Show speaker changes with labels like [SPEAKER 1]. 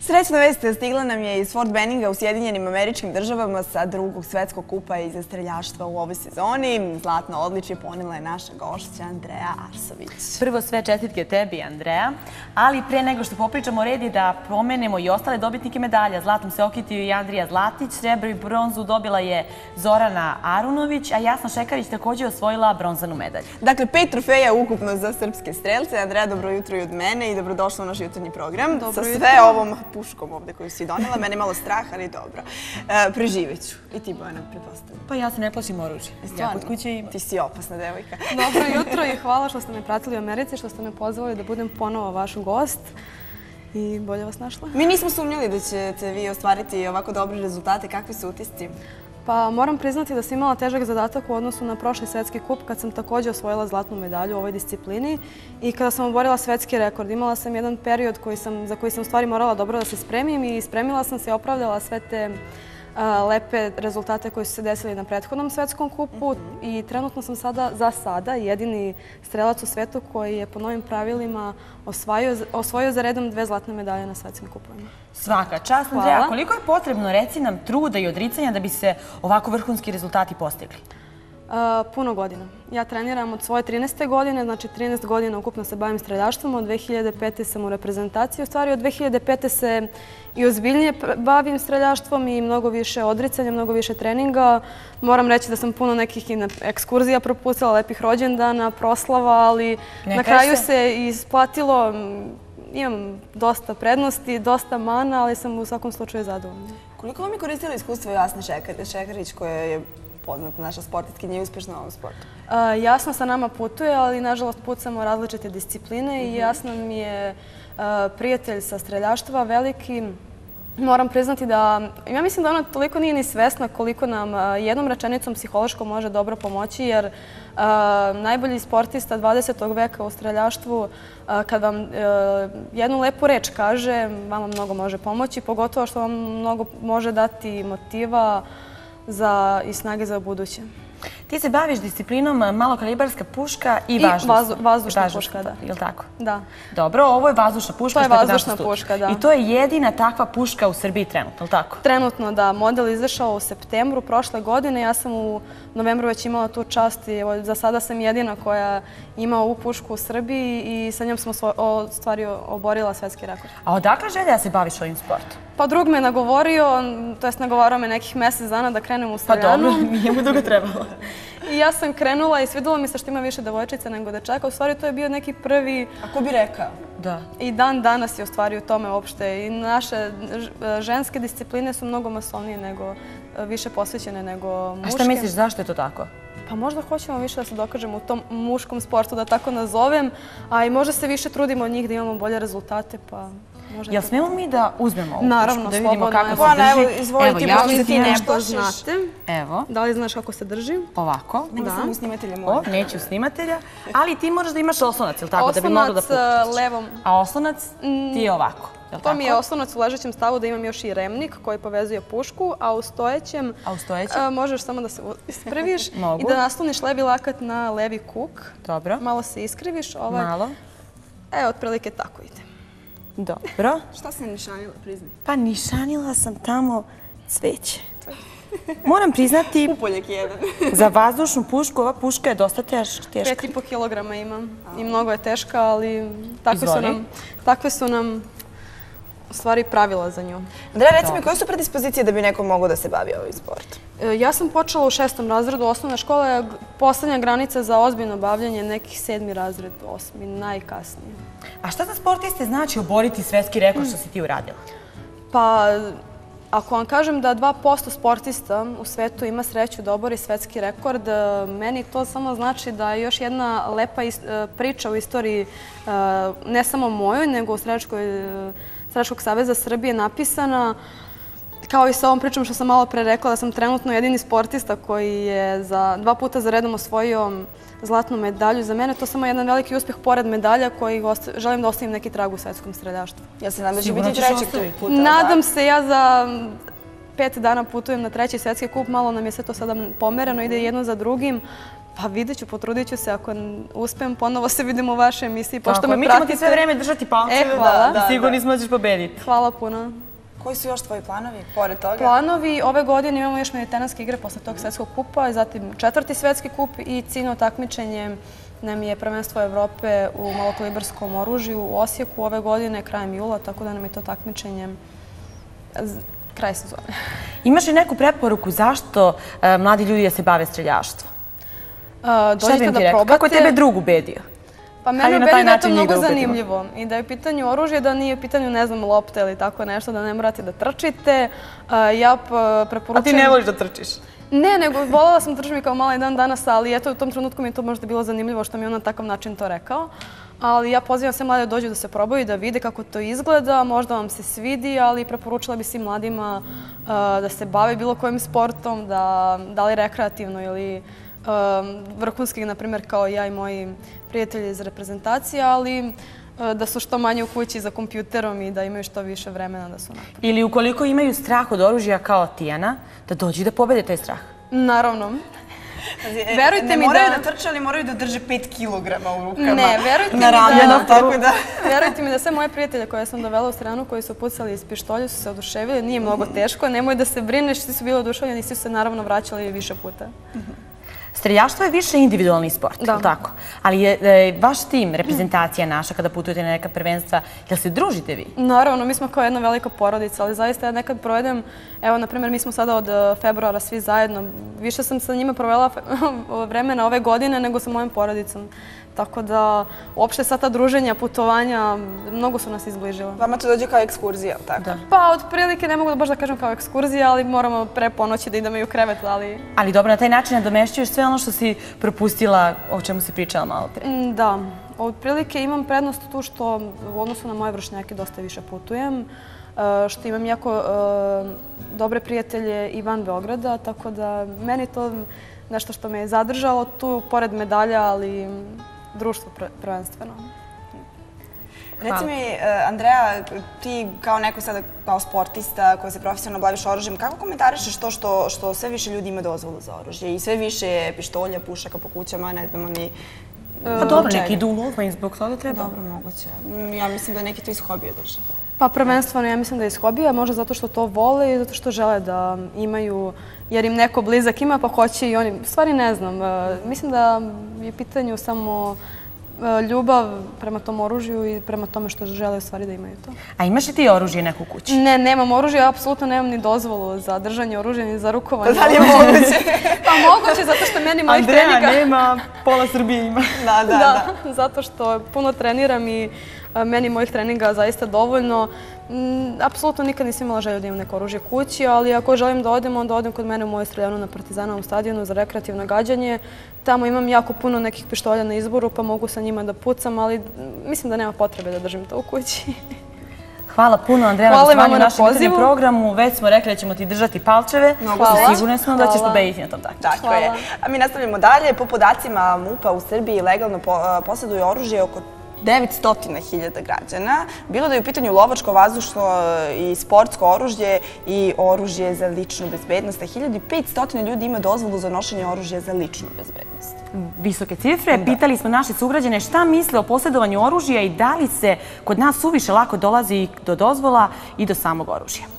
[SPEAKER 1] Srećna vest stigla nam je iz Fort Benninga u Sjedinjenim Američkim Državama sa drugog svetskog kupa iz streljaštva u ovoj sezoni. Zlatno odličje ponela je naša gošća Andreja Arsović.
[SPEAKER 2] Prvo sve čestitke tebi, Andreja, ali pre nego što popričamo red je da pomenemo i ostale dobitnike medalja. Zlatom se okitio i Andrija Zlatić, srebro i bronzu dobila je Zorana Arunović, a Jasna Šekarić također osvojila bronzanu medalju.
[SPEAKER 1] Dakle, 5 trofeja ukupno za srpske strelce. Andreja, dobro jutro i od mene i dobrodošla u naš jutarnji program. Sa sve ovom puškom ovde koju si donela. Mene je malo strah, ali dobro. Preživeću. I ti, Bojana, pretpostavljam.
[SPEAKER 2] Pa ja se ne plašim oružje. Ja kod kuće imam.
[SPEAKER 1] Ti si opasna devojka.
[SPEAKER 3] Dobro jutro i hvala što ste me pratili u Americi, što ste me pozvali da budem ponovo vaš gost. I bolje vas našla.
[SPEAKER 1] Mi nismo sumnjali da ćete vi ostvariti ovako dobre rezultate. Kakvi su utisci?
[SPEAKER 3] Pa moram priznati da sam imala težak zadatak u odnosu na prošli svetski kup kad sam također osvojila zlatnu medalju u ovoj disciplini i kada sam oborila svetski rekord. Imala sam jedan period za koji sam u stvari morala dobro da se spremim i spremila sam se i opravdala sve te lepe rezultate koji su se desili na prethodnom svetskom kupu i trenutno sam za sada jedini strelac u svetu koji je po novim pravilima osvojio za redom 2 zlatne medalje na svetskim kupovima.
[SPEAKER 2] Svaka čast, Andreja. Koliko je potrebno, reci nam, truda i odricanja da bi se ovako vrhunski rezultati postigli?
[SPEAKER 3] Puno godina. Ja treniram od svoje 13. godine, znači 13 godina ukupno se bavim streljaštvom. Od 2005. sam u reprezentaciji. U stvari od 2005. se i ozbiljnije bavim streljaštvom i mnogo više odricanja, mnogo više treninga. Moram reći da sam puno nekih ekskurzija propustila, lepih rođendana, proslava, ali na kraju se isplatilo. Imam dosta prednosti, dosta mana, ali sam u svakom slučaju zadovoljna.
[SPEAKER 1] Koliko vam je koristila iskustvo Jasne Šekarić koja je poznata naša sportistkinja i uspješna u ovom sportu?
[SPEAKER 3] Jasna sa nama putuje, ali nažalost pucamo različite discipline i Jasna mi je prijatelj sa streljaštva veliki. Moram priznati da, ja mislim da ona toliko nije ni svesna koliko nam jednom rečenicom psihološko može dobro pomoći, jer najbolji sportista 20. veka u streljaštvu, kad vam jednu lepu reč kaže, vama mnogo može pomoći, pogotovo što vam mnogo može dati motiva i snage za buduće.
[SPEAKER 2] Ti se baviš disciplinom malokalibarska puška i
[SPEAKER 3] vazdušna puška, da.
[SPEAKER 2] Je li tako?
[SPEAKER 3] Da.
[SPEAKER 2] Dobro, ovo je vazdušna puška.
[SPEAKER 3] To je vazdušna puška, da.
[SPEAKER 2] I to je jedina takva puška u Srbiji trenutno, je li tako?
[SPEAKER 3] Trenutno, da. Model izašao u septembru prošle godine. Ja sam u novembru već imala tu čast i za sada sam jedina koja ima ovu pušku u Srbiji i sa njom sam oborila svetski rekord.
[SPEAKER 2] A odakle želja da se baviš ovim sportom?
[SPEAKER 3] Pa drug me nagovorio, to jest nagovarao me nekih mjesec dana da krenem u streljanu.
[SPEAKER 2] Pa dobro, nije mu dugo trebalo.
[SPEAKER 3] I ja sam krenula i svidjelo mi se što ima više devojčica nego dečaka. U stvari to je bio neki prvi...
[SPEAKER 1] A ko bi rekao?
[SPEAKER 2] Da.
[SPEAKER 3] I dan danas je u stvari u tome uopšte. I naše ženske discipline su mnogo masovnije nego, više posvećene nego muške.
[SPEAKER 2] A šta misliš, zašto je to tako?
[SPEAKER 3] Pa možda hoćemo više da se dokažemo u tom muškom sportu, da tako nazovem, a i možda se više trudimo od njih da imamo bolje rezultate, pa...
[SPEAKER 2] Jel smemo mi da uzmemo ovu
[SPEAKER 3] pušku, da vidimo kako
[SPEAKER 2] se drži?
[SPEAKER 1] Evo, izvolite, možda ti nešto
[SPEAKER 3] znate.
[SPEAKER 2] Evo.
[SPEAKER 3] Da li znaš kako se drži?
[SPEAKER 2] Ovako.
[SPEAKER 1] Nema samo snimatelja moja.
[SPEAKER 2] Neću snimatelja, ali ti moraš da imaš oslonac, jel tako? Da bi mogla da puštaš.
[SPEAKER 3] Oslonac levom.
[SPEAKER 2] A oslonac ti je ovako.
[SPEAKER 3] To mi je oslonac u ležećem stavu da imam još i remnik koji povezuje pušku, a u stojećem možeš samo da se ispraviš i da nasloniš levi lakat na levi kuk.
[SPEAKER 2] Dobro.
[SPEAKER 3] Malo se iskriviš.
[SPEAKER 2] Malo.
[SPEAKER 3] Otprilike tako ide.
[SPEAKER 2] Dobro.
[SPEAKER 1] Šta si nišanila, priznaj?
[SPEAKER 2] Pa nišanila sam tamo cveće. Moram priznati...
[SPEAKER 1] Upoljak jedan.
[SPEAKER 2] Za vazdušnu pušku, ova puška je dosta teška.
[SPEAKER 3] 5,5 kilograma imam i mnogo je teška, ali takve su nam u stvari pravila za nju.
[SPEAKER 1] Andreja, reci mi, koje su predispozicije da bi neko mogao da se bavi ovim sportom?
[SPEAKER 3] Ja sam počela u 6. razredu osnovne škole. Poslednja granica za ozbiljno bavljanje je nekih 7. razred, 8. najkasnije.
[SPEAKER 2] A šta za sportiste znači oboriti svetski rekord što si ti uradila?
[SPEAKER 3] Pa, ako vam kažem da 2% sportista u svetu ima sreću da obori svetski rekord, meni to samo znači da je još jedna lepa priča u istoriji, ne samo mojoj, nego u Streljačkog saveza Srbije napisana. Kao i sa ovom pričom što sam malo pre rekla, da sam trenutno jedini sportista koji je 2 puta za redom osvojio zlatnu medalju. Za mene to samo jedan veliki uspjeh pored medalja koji želim da ostavim neki trag u svetskom streljaštvu.
[SPEAKER 1] Ja se nadam da će biti 3. puta.
[SPEAKER 3] Nadam se, ja za 5 dana putujem na 3. svetski kup, malo nam je sve to sada pomereno, ide jedno za drugim. Pa vidjet ću, potrudit ću se. Ako uspem, ponovo se vidimo u vašoj emisiji.
[SPEAKER 2] Tako, mi ćemo ti sve vreme držati palčeve i sigurni smo da ćeš pobediti.
[SPEAKER 3] Hvala puno.
[SPEAKER 1] Koji su još tvoji planovi, pored toga?
[SPEAKER 3] Planovi, ove godine imamo još mediteranske igre posle tog svetskog kupa, zatim 4. svetski kup i ciljno takmičenje nam je prvenstvo Evrope u malokalibarskom oružju u Osijeku ove godine, krajem jula, tako da nam je to takmičenje kraj sezone.
[SPEAKER 2] Imaš li neku preporuku zašto mladi ljudi da se bave streljaštvom?
[SPEAKER 3] Dođite da probate.
[SPEAKER 2] Kako je tebe drug ubedio?
[SPEAKER 3] Pa mene ubedi da je to mnogo zanimljivo i da je u pitanju oružje, da nije u pitanju, ne znam, lopte ili tako nešto, da ne morate da trčite. Ja preporučujem...
[SPEAKER 2] A ti ne voliš da trčiš?
[SPEAKER 3] Ne, nego voljela sam trčim i kao mala i dan danas, ali eto u tom trenutku mi je to možda bilo zanimljivo što mi je on na takav način to rekao. Ali ja pozivam sve mlade da dođu da se probaju, da vide kako to izgleda, možda vam se svidi, ali preporučila bi svim mladima da se bave bilo kojim sportom, da li rekreativno ili vrhunski, na primjer, kao ja i moji prijatelji iz reprezentacije, ali da su što manje u kući za kompjuterom i da imaju što više vremena da su napred.
[SPEAKER 2] Ili ukoliko imaju strah od oružja kao Tijana, da dođu da pobede taj strah.
[SPEAKER 3] Naravno. Verujte mi da...
[SPEAKER 1] Ne moraju da trče, ali moraju da drže 5 kilograma u rukama.
[SPEAKER 3] Ne, verujte mi da... Verujte mi da sve moje prijatelje koje sam dovela u stranu, koji su pucali iz pištolja, su se oduševili. Nije mnogo teško, nemoj da se brineš, svi su bili oduševljeni i svi su se naravno vraćali više puta.
[SPEAKER 2] Streljaštvo je više individualni sport, tako? Ali je vaš tim, reprezentacija naša, kada putujete na neka prvenstva, jel se družite vi?
[SPEAKER 3] Naravno, mi smo kao jedna velika porodica, ali zaista ja nekad provedem, evo, na primjer, mi smo sada od februara svi zajedno, više sam sa njima provela vremena ove godine nego sa mojom porodicom. Tako da, uopšte sva ta druženja, putovanja, mnogo su nas izbližila.
[SPEAKER 1] Vama to dođe kao ekskurzija, tako?
[SPEAKER 3] Pa, otprilike ne mogu baš da kažem kao ekskurzija, ali moramo pre ponoći da idemo i u krevet, ali...
[SPEAKER 2] Ali dobro, na taj način nadomešćuješ sve ono što si propustila, o čemu si pričala malo pre.
[SPEAKER 3] Da. Otprilike imam prednost tu što u odnosu na moje vršnjake dosta više putujem, što imam jako dobre prijatelje i van Beograda, tako da meni to nešto što me je zadržalo tu, pored medalja, ali društvo prvenstveno.
[SPEAKER 1] Reci mi, Andreja, ti kao neko sada kao sportista koji se profesionalno baviš oružjem, kako komentarišeš to što sve više ljudi ima dozvolu za oružje i sve više pištolja, pušaka po kućama, ne znamo ni...
[SPEAKER 2] Pa dobro, neki idu u lov, i zbog toga treba.
[SPEAKER 1] Dobro, moguće. Ja mislim da neki to iz hobija drže.
[SPEAKER 3] Pa prvenstveno ja mislim da je iz hobija, možda zato što to vole i zato što žele da imaju, jer im neko blizak ima pa hoće i oni. U stvari ne znam, mislim da je pitanju samo ljubav prema tom oružju i prema tome što žele u stvari da imaju to.
[SPEAKER 2] A imaš li ti oružje neku kući?
[SPEAKER 3] Ne, nemam oružje, ja apsolutno nemam ni dozvolu za držanje oružja ni za rukovanje.
[SPEAKER 1] Da li je moguće?
[SPEAKER 3] Pa moguće, zato što meni mojih treninga...
[SPEAKER 2] Andreja nema, pola Srbije ima.
[SPEAKER 3] Da, zato što puno treniram i meni mojih treninga zaista dovoljno. Apsolutno nikad nisam imala želju da imam neko oružje kući, ali ako želim da odem, onda odem kod mene u moju streljanu na Partizanovom stadionu za rekreativno gađanje. Tamo imam jako puno nekih pištolja na izboru, pa mogu sa njima da pucam, ali mislim da nema potrebe da držim to u kući.
[SPEAKER 2] Hvala puno, Andreja, na gostovanju u našem jutarnjem programu. Već smo rekli da ćemo ti držati palčeve. Sigurno smo da ćeš pobediti na tom takmičenju.
[SPEAKER 1] Tako je. A mi nastavljamo dalje. Po podacima MUP-a u Srbiji legalno posjeduju oružje oko 900.000 građana. Bilo da je u pitanju lovačko, vazdušno i sportsko oružje i oružje za ličnu bezbednost. 1500 ljudi ima dozvolu za nošenje oružja za ličnu bezbednost.
[SPEAKER 2] Visoke cifre. Pitali smo naše sugrađane šta misle o posjedovanju oružja i da li se kod nas suviše lako dolazi do dozvola i do samog oružja.